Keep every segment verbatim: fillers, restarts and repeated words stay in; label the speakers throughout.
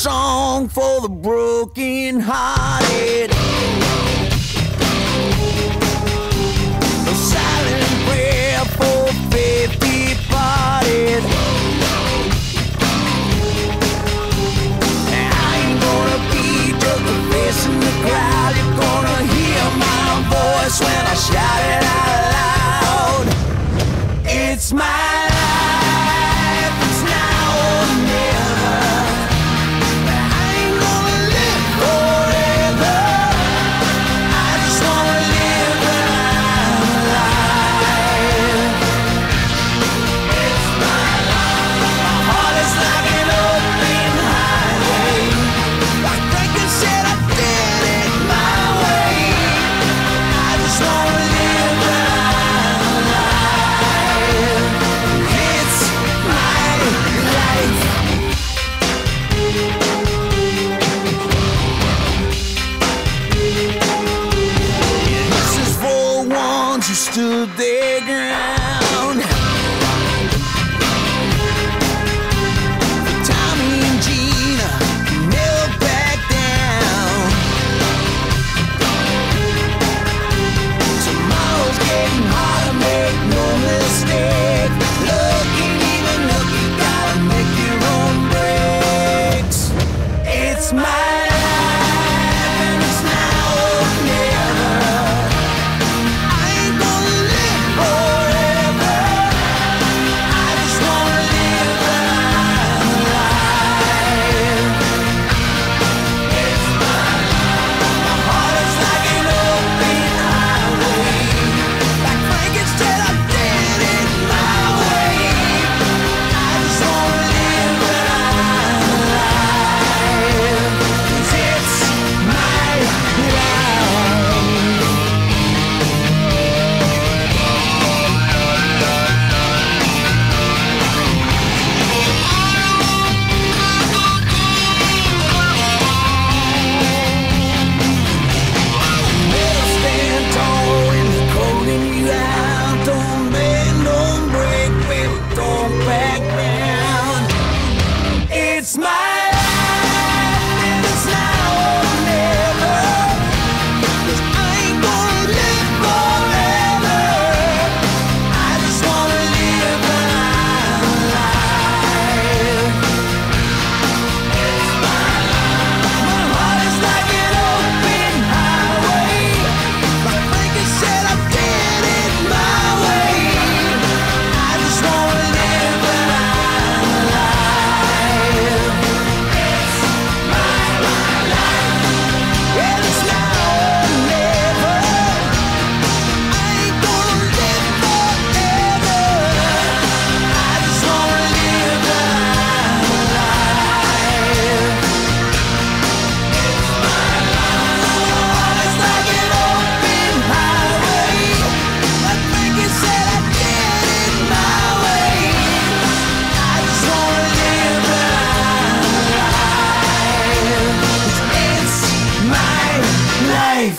Speaker 1: song for the broken hearted. A silent prayer for faith departed. I ain't gonna be just a face in the crowd. You're gonna hear my voice when I shout it out loud. It's my life, it's now or never. I ain't gonna live forever. I just wanna live when I'm alive. It's my life. My heart is like an open highway. Like Franklin said, I did it my way. I just wanna live when I'm alive. It's my life. This is for ones who stood their ground. For Tommy and Gina, who never back down. Tomorrow's getting harder, make no mistake. Looking even look, you gotta make your own breaks. It's my life and it's now or never. I ain't gonna live forever. I just wanna live when I'm alive. It's my life. My heart is like an open highway. Like Frankenstein, I did it my way. I just wanna live when I'm alive. 'Cause it's my life. Never stand tall when they're calling you out. Don't bend, don't break, baby, don't back down. It's my life and it's now or never. 'Cause I ain't gonna live forever. I just wanna live when I'm alive. It's my life. My heart is like an open highway. Like Franklin said, I did it my way. I just wanna live when I'm alive. It's my life. And it's now or never. I ain't gonna live forever. I just wanna live when I'm alive. It's my life. My heart is like an open highway. Like Franklin said, I did it my way. I just wanna live when I'm alive. 'Cause it's my life.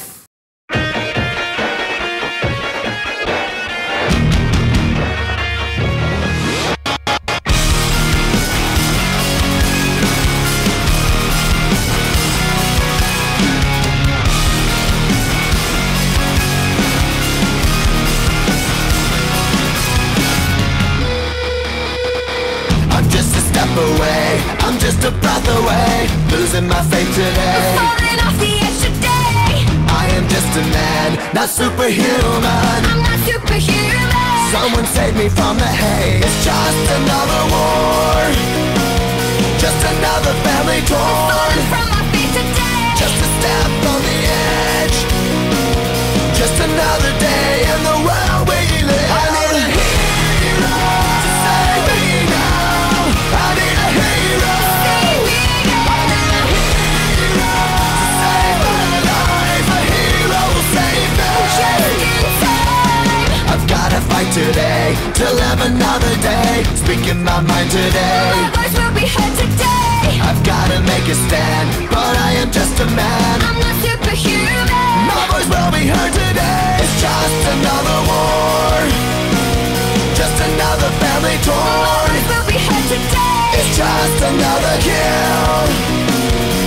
Speaker 1: I'm just a step away, I'm just a breath away, losing my faith today.
Speaker 2: Falling off the edge today.
Speaker 1: I am just a man, not superhuman.
Speaker 2: I'm not superhuman.
Speaker 1: Someone save me from the hate. It's just another war, just another family torn.
Speaker 2: Falling from my feet today.
Speaker 1: Just a step on the edge, just another day in the world we live. I need a hero to save me now. I need a hero.
Speaker 2: Save me
Speaker 1: I need a hero to save my life. A hero will save me.
Speaker 2: just in time.
Speaker 1: I've gotta fight today to live another day. Speaking my mind today.
Speaker 2: My voice will be heard today.
Speaker 1: I've gotta make a stand, but I am just a man.
Speaker 2: I'm not superhuman.
Speaker 1: My voice will be heard today. It's just another war, just another family
Speaker 2: My
Speaker 1: torn.
Speaker 2: voice will be heard today.
Speaker 1: It's just another kill.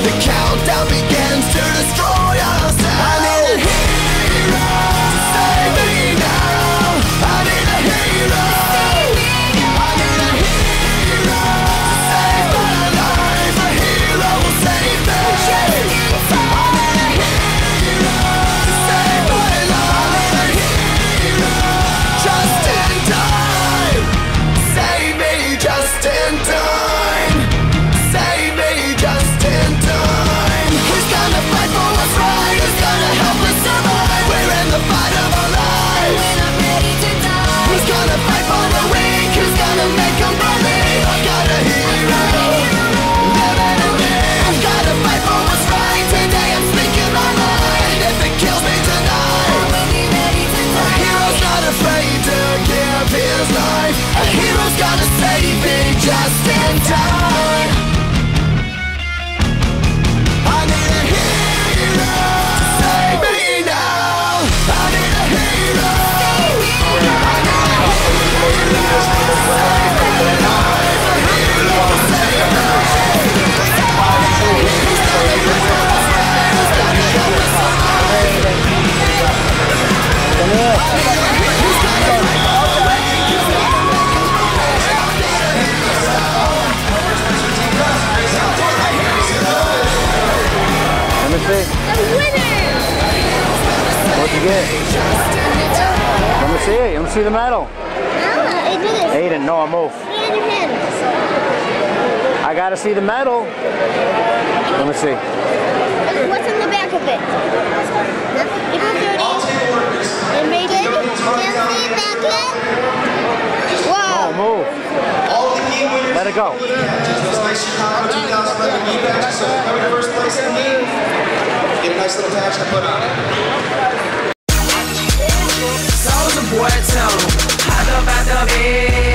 Speaker 1: The countdown begins to destroy ourselves. I need a hero to save me now. I need a hero. I need a hero to save my life. A hero will save me. I need a hero to save my life. I need a hero just in time. Save me just in time. Save me just in time. Who's gonna fight for what's right? Who's gonna help us survive? We're in the fight of our lives.
Speaker 2: We're not ready to die.
Speaker 1: Who's gonna fight for the weak? Who's gonna make them believe? I've got a hero living in me. I've gotta fight for what's right. Today I'm speaking my mind. If it kills me tonight,
Speaker 2: We'll be ready to
Speaker 1: a
Speaker 2: die.
Speaker 1: hero's not afraid to give his life. A hero's gonna save me just in time. I need a hero to save me now. I need a hero. I need a hero to save my life. A hero will save me. Who's gonna fight for what's right? Who's gonna help us survive? I need a hero. Who's gonna fight for the weak? Who's gonna make them believe? I've got a hero.
Speaker 3: Let me see.
Speaker 2: The winner!
Speaker 3: What'd you get? Let me see it. Let me see the medal.
Speaker 2: No, it did it.
Speaker 3: Aiden, no, I move.
Speaker 2: Put it in your hand.
Speaker 3: I gotta see the medal. Let me see.
Speaker 2: What's in the back of it? You put thirty. And make it. Can you see back it?
Speaker 3: Oh,
Speaker 2: Wow.
Speaker 3: move. Let it go.
Speaker 4: Those nice Chicago two thousand eleven knee patches, so come to first place in the knee. Get a nice little patch to put on.
Speaker 1: Soldier boy, tell him, hop up out the bed.